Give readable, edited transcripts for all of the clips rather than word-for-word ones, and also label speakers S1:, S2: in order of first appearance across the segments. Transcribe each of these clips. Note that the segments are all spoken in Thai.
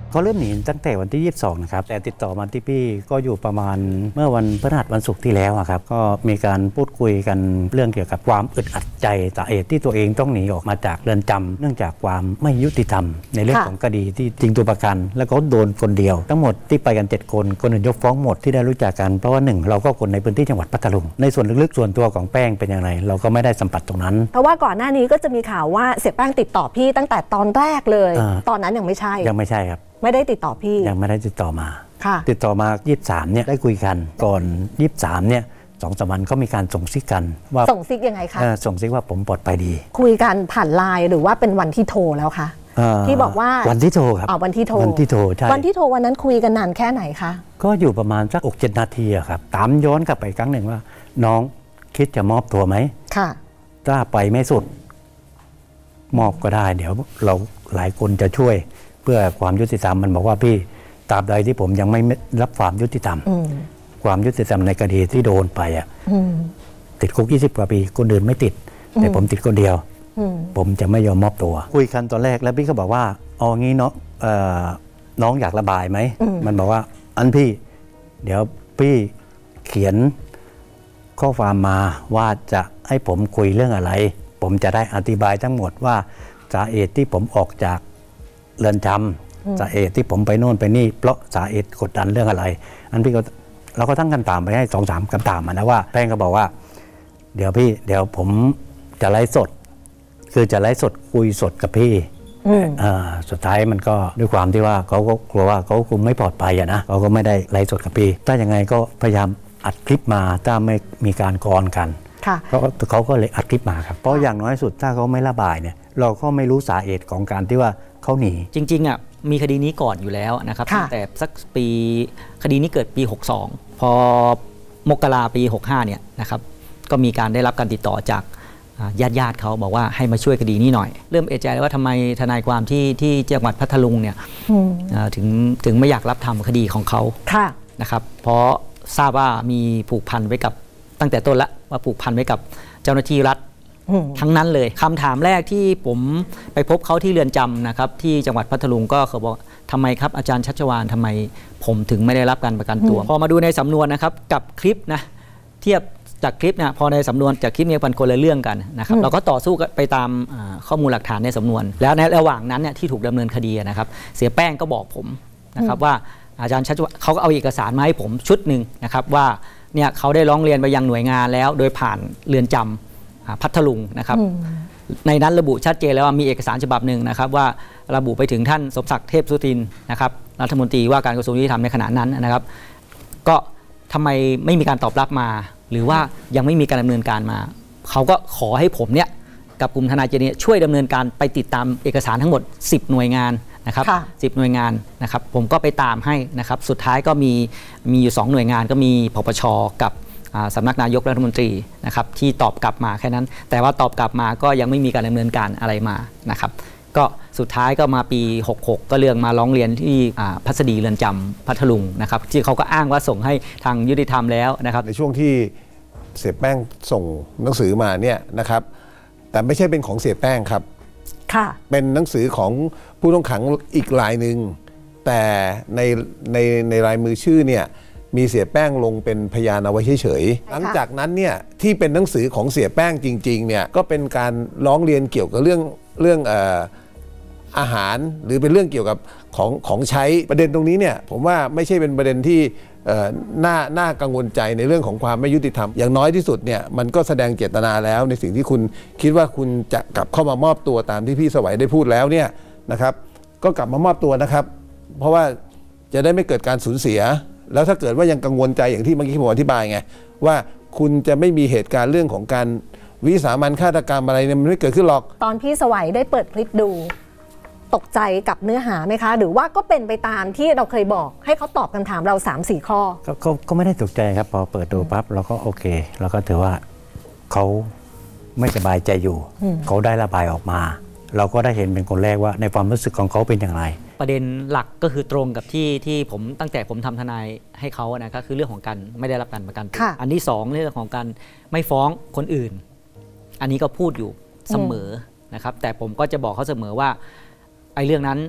S1: เขาเริ่มหนีตั้งแต่วันที่22นะครับแต่ติดต่อมาที่พี่ก็อยู่ประมาณเมื่อวันพฤหัสวันศุกร์ที่แล้วครับก็มีการพูดคุยกันเรื่องเกี่ยวกับความอึดอัดใจสาเหตุที่ตัวเองต้องหนีออกมาจากเรือนจำเนื่องจากความไม่ยุติธรรมในเรื่องของคดีที่จริงตัวประกันแล้วก็โดนคนเดียวทั้งหมดที่ไปกัน7 คนคนอื่นยกฟ้องหมดที่ได้รู้จักกันเพราะว่า1เราก็คนในพื้นที่จังหวัดพัทลุงในส่วนลึกๆส่วนตัวของแป้งเป็นอย่างไรเราก็ไม่ได้สัมผัสตรงนั้น
S2: เพราะว่าก่อนหน้านี้ก็จะมีข่าวว่าเสียแป้งติดต่อพี่ตั้งแต่ตอนแรกเลยตอนนั้นยังไม่ใช่ครับไม่ได้ติดต่อพี่
S1: ยังไม่ได้ติดต่อมาติดต่อมา23เนี่ยได้คุยกันก่อน23เนี่ย2-3 วันก็มีการส่งซิกกันว่า
S2: ส่งซิกยังไงคะ
S1: ส่งซิกว่าผมปลอดภัยดี
S2: คุยกันผ่านไลน์หรือว่าเป็นวันที่โทรแล้วคะที่บอกว่า
S1: วันที่โทรครับ
S2: วันที่โทร
S1: ใช่
S2: วันที่โทรวันนั้นคุยกันนานแค่ไหนคะ
S1: ก็อยู่ประมาณสัก 6-7 นาทีครับตามย้อนกลับไปครั้งหนึ่งว่าน้องคิดจะมอบตัวไหม
S2: ค่ะ
S1: ถ้าไปไม่สุดมอบก็ได้เดี๋ยวเราหลายคนจะช่วยเพื่อความยุติธรรมมันบอกว่าพี่ตราบใดที่ผมยังไม่รับความยุติธรรมความยุติธรรมในคดีที่โดนไปติดคุก20 กว่าปีคนอื่นไม่ติดแต่ผมติดคนเดียวผมจะไม่ยอมมอบตัวคุยกันตอนแรกแล้วพี่ก็บอกว่าเอางี้เนาะน้องอยากระบายไหมมันบอกว่าอันพี่เดี๋ยวพี่เขียนข้อความมาว่าจะให้ผมคุยเรื่องอะไรผมจะได้อธิบายทั้งหมดว่าสาเหตุที่ผมออกจากเรือนจำสาเหตุที่ผมไปโน่นไปนี่เพราะสาเหตุกดดันเรื่องอะไรอันพี่ก็เราก็ตั้งคำถามไปให้2-3 คำถามนะว่าแป้งก็บอกว่าเดี๋ยวผมจะไลฟ์สดคือจะไลฟ์สดคุยสดกับพี่สุดท้ายมันก็ด้วยความที่ว่าเขาก็กลัวว่าเขาคงไม่ปลอดภัยนะเขาก็ไม่ได้ไลฟ์สดกับพี่ถ้ายังไงก็พยายามอัดคลิปมาถ้าไม่มีการกรกันเขาก็เลยอัดคลิปมาครับเพราะอย่างน้อยสุดถ้าเขาไม่ระบายเนี่ยเราก็ไม่รู้สาเหตุของการที่ว่าเขาหนี
S3: จริงๆมีคดีนี้ก่อนอยู่แล้วนะครับตั้งแต่สักปีคดีนี้เกิดปี62พอมกราปี65เนี่ยนะครับก็มีการได้รับการติดต่อจากญาติเขาบอกว่าให้มาช่วยคดีนี้หน่อยเริ่มเอะใจว่าทำไมทนายความที่จังหวัดพัทลุงเนี่ยถึงไม่อยากรับทำคดีของเขานะครับเพราะทราบว่ามีผูกพันไว้กับตั้งแต่ต้นละว่าผูกพันไว้กับเจ้าหน้าที่รัฐทั้งนั้นเลยคำถามแรกที่ผมไปพบเขาที่เรือนจำนะครับที่จังหวัดพัทลุงก็เขาบอกทำไมครับอาจารย์ชัชวาลทำไมผมถึงไม่ได้รับการประกันตัวพอมาดูในสำนวนนะครับกับคลิปนะเทียบจากคลิปนะพอในสำนวนจากคลิปนี้เป็นคนละเรื่องกันนะครับเราก็ต่อสู้ไปตามข้อมูลหลักฐานในสำนวนแล้วในระหว่างนั้นเนี่ยที่ถูกดำเนินคดีนะครับเสียแป้งก็บอกผมนะครับว่าอาจารย์ชัชวาลเขาก็เอาเอกสารมาให้ผมชุดหนึ่งนะครับว่าเนี่ยเขาได้ร้องเรียนไปยังหน่วยงานแล้วโดยผ่านเรือนจำพัทลุงนะครับในนั้นระบุชัดเจนแล้วว่ามีเอกสารฉบับหนึ่งนะครับว่าระบุไปถึงท่านสมศักดิ์เทพสุทินนะครับรัฐมนตรีว่าการกระทรวงยุติธรรมในขณะนั้นนะครับก็ทำไมไม่มีการตอบรับมาหรือว่ายังไม่มีการดำเนินการมาเขาก็ขอให้ผมเนี่ยกับกลุ่มทนายเจเนียช่วยดำเนินการไปติดตามเอกสารทั้งหมด10 หน่วยงานนะครับ10 หน่วยงานนะครับผมก็ไปตามให้นะครับสุดท้ายก็มีอยู่2 หน่วยงานก็มีปปช.กับสำนักนายกรัฐมนตรีนะครับที่ตอบกลับมาแค่นั้นแต่ว่าตอบกลับมาก็ยังไม่มีการดำเนินการอะไรมานะครับก็สุดท้ายก็มาปี66ก็เรื่องมาร้องเรียนที่พัสดีเรือนจำพัทลุงนะครับที่เขาก็อ้างว่าส่งให้ทางยุติธรรมแล้วนะครับ
S4: ในช่วงที่เสียแป้งส่งหนังสือมาเนี่ยนะครับแต่ไม่ใช่เป็นของเสียแป้งครับเป็นหนังสือของผู้ต้องขังอีกรายหนึ่งแต่ในลายมือชื่อเนี่ยมีเสียแป้งลงเป็นพยานเอาไว้เฉยๆหลังจากนั้นเนี่ยที่เป็นหนังสือของเสียแป้งจริงๆเนี่ยก็เป็นการร้องเรียนเกี่ยวกับเรื่องอาหารหรือเป็นเรื่องเกี่ยวกับของใช้ประเด็นตรงนี้เนี่ยผมว่าไม่ใช่เป็นประเด็นที่น่ากังวลใจในเรื่องของความไม่ยุติธรรมอย่างน้อยที่สุดเนี่ยมันก็แสดงเจตนาแล้วในสิ่งที่คุณคิดว่าคุณจะกลับเข้ามามอบตัวตามที่พี่สวัยได้พูดแล้วเนี่ยนะครับก็กลับมามอบตัวนะครับเพราะว่าจะได้ไม่เกิดการสูญเสียแล้วถ้าเกิดว่ายังกังวลใจอย่างที่เมื่อกี้ผมอธิบายไงว่าคุณจะไม่มีเหตุการณ์เรื่องของการวิสามัญฆาตกรรมอะไรเนี่ยมันไม่เกิดขึ้นหรอก
S2: ตอนพี่สวัยได้เปิดคลิปดูตกใจกับเนื้อหาไหมคะหรือว่าก็เป็นไปตามที่เราเคยบอกให้เขาตอบคำถามเรา 3-4 ข้อ
S1: ก็ไม่ได้ตกใจครับพอเปิดดูปั๊บเราก็โอเคเราก็ถือว่าเขาไม่สบายใจอยู่เขาได้ระบายออกมาเราก็ได้เห็นเป็นคนแรกว่าในความรู้สึกของเขาเป็นอย่างไร
S3: ประเด็นหลักก็คือตรงกับที่ผมตั้งแต่ผมทำทนายให้เขานะครับคือเรื่องของการไม่ได้รับการประกันตัวอันที่2เรื่องของการไม่ฟ้องคนอื่นอันนี้ก็พูดอยู่เสมอนะครับแต่ผมก็จะบอกเขาเสมอว่าไอ้เรื่องนั้น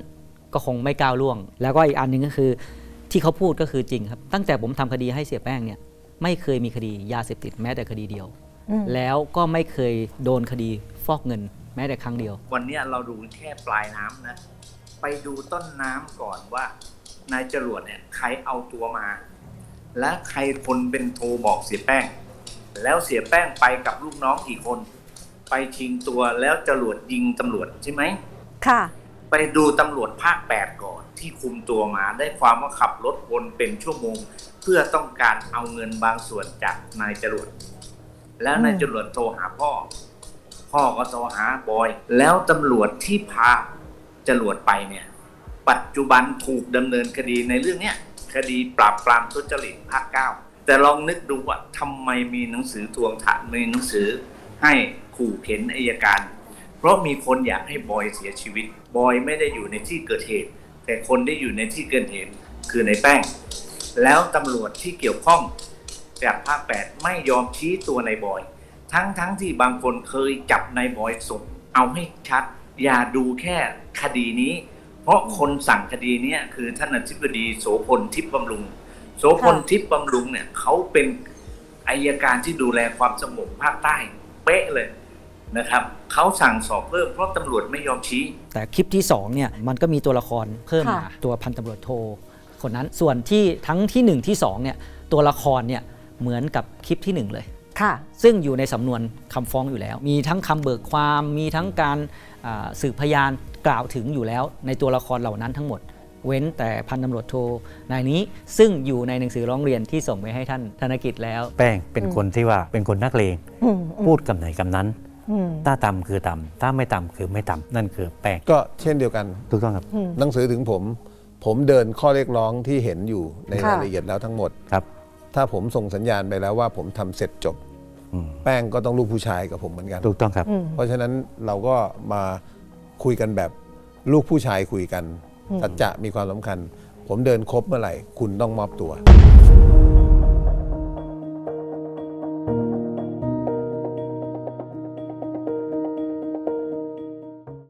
S3: ก็คงไม่ก้าวล่วงแล้วก็อีกอันหนึ่งก็คือที่เขาพูดก็คือจริงครับตั้งแต่ผมทำคดีให้เสียแป้งเนี่ยไม่เคยมีคดียาเสพติดแม้แต่คดีเดียวแล้วก็ไม่เคยโดนคดีฟอกเงินแม้แต่ครั้งเดียว
S5: วันนี้เราดูแค่ปลายน้ำนะไปดูต้นน้ำก่อนว่านายจรวดเนี่ยใครเอาตัวมาและใครคนเป็นโทรบอกเสียแป้งแล้วเสียแป้งไปกับลูกน้องกี่คนไปชิงตัวแล้วจรวดยิงตำรวจใช่ไหม
S2: ค่ะ
S5: ไปดูตำรวจภาค8ก่อนที่คุมตัวมาได้ความว่าขับรถวนเป็นชั่วโมงเพื่อต้องการเอาเงินบางส่วนจากนายจรวดแล้วนายจรวดโทรหาพ่อก็โทรหาบอยแล้วตำรวจที่พาจรวดไปเนี่ยปัจจุบันถูกดำเนินคดีในเรื่องเนี้ยคดีปราบปรามทุจริตภาค9แต่ลองนึกดูว่าทำไมมีหนังสือทวงถามมีหนังสือให้ขู่เข็นอัยการเพราะมีคนอยากให้บอยเสียชีวิตบอยไม่ได้อยู่ในที่เกิดเหตุแต่คนที่อยู่ในที่เกิดเหตุคือในแป้งแล้วตำรวจที่เกี่ยวข้องจากภาค8ไม่ยอมชี้ตัวในบอยทั้งที่บางคนเคยจับในบอยส่งเอาให้ชัดอย่าดูแค่คดีนี้เพราะคนสั่งคดีนี้คือท่านอธิบดีโสพลทิพย์บำรุงโสพลทิพย์บำรุงเนี่ยเขาเป็นอัยการที่ดูแลความสงบภาคใต้เป๊ะเลยนะครับเขาสั่งสอบเพิ่มเพราะตำรวจไม่ยอมชี้
S3: แต่คลิปที่2เนี่ยมันก็มีตัวละครเพิ่มมาตัวพันตำรวจโทคนนั้นส่วนที่ทั้งที่1ที่2เนี่ยตัวละครเนี่ยเหมือนกับคลิปที่1เลยซึ่งอยู่ในสำนวนคำฟ้องอยู่แล้วมีทั้งคำเบิกความมีทั้งการสืบพยานกล่าวถึงอยู่แล้วในตัวละครเหล่านั้นทั้งหมดเว้นแต่พันตำรวจโทนายนี้ซึ่งอยู่ในหนังสือร้องเรียนที่ส่งไปให้ท่านธนกิจแล้ว
S1: แป้งเป็นคนที่ว่าเป็นคนนักเลงพูดกับไหนกับนั้นถ้าต่ำคือต่ำถ้าไม่ต่ำคือไม่ต่ำนั่นคือแป้ง
S4: ก็เช่นเดียวกัน
S1: ถูกต้องครับ
S4: หนังสือถึงผมเดินข้อเรียกร้องที่เห็นอยู่ในรายละเอียดแล้วทั้งหมด
S1: ครับ
S4: ถ้าผมส่งสัญญาณไปแล้วว่าผมทำเสร็จจบแป้งก็ต้องลูกผู้ชายกับผมเหมือนกัน
S1: ถูกต้องครับ
S4: เพราะฉะนั้นเราก็มาคุยกันแบบลูกผู้ชายคุยกันสัจจะมีความสำคัญผมเดินครบเมื่อไหร่คุณต้องมอบตัว